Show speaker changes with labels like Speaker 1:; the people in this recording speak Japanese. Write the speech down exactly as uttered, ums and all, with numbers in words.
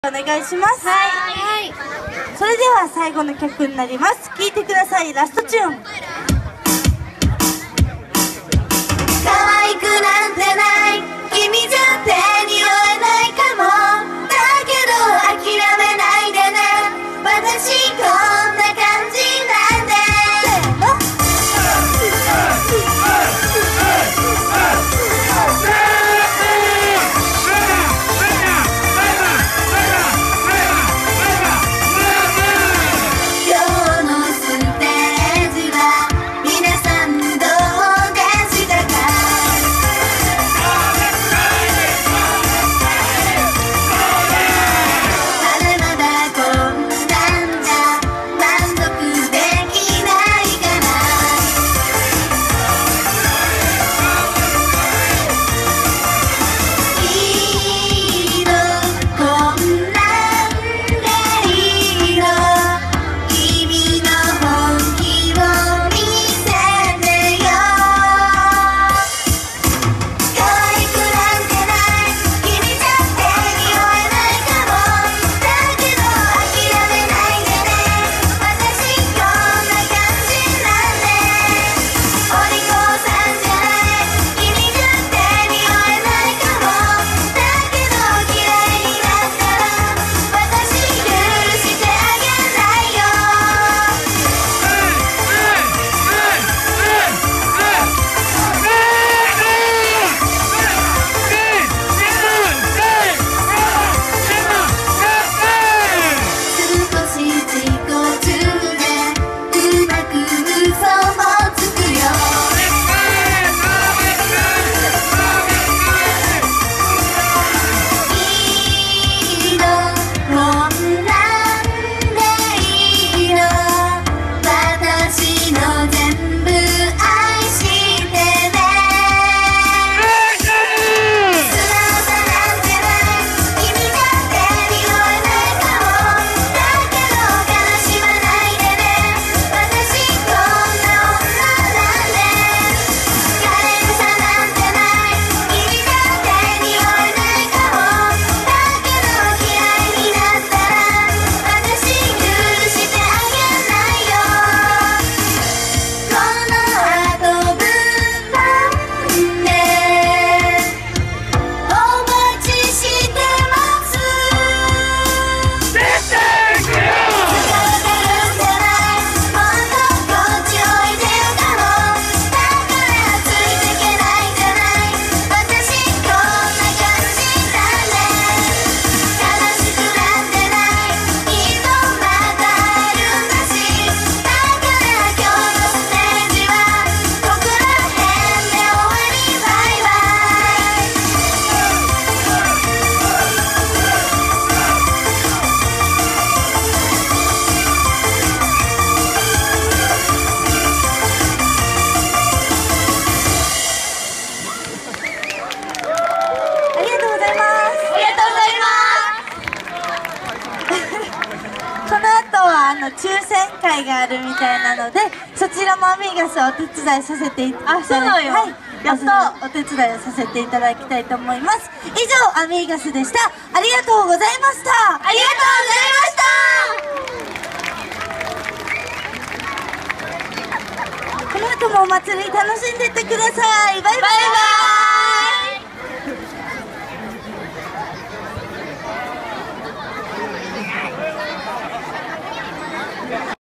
Speaker 1: お願いします。はい。それでは最後の曲になります。聴いてください。ラストチューン。可愛くなんてない君じゃ手に負えないかも。だけど諦めないでね。私こんな感じなんで。あの抽選会があるみたいなので、そちらもアミーガスをお手伝いさせていただき、あ、そうなのよ、はい、やっとお手伝いをさせていただきたいと思います。以上アミーガスでした。ありがとうございました。ありがとうございました。この後もお祭り楽しんでってください。バイバイ。バイバイ。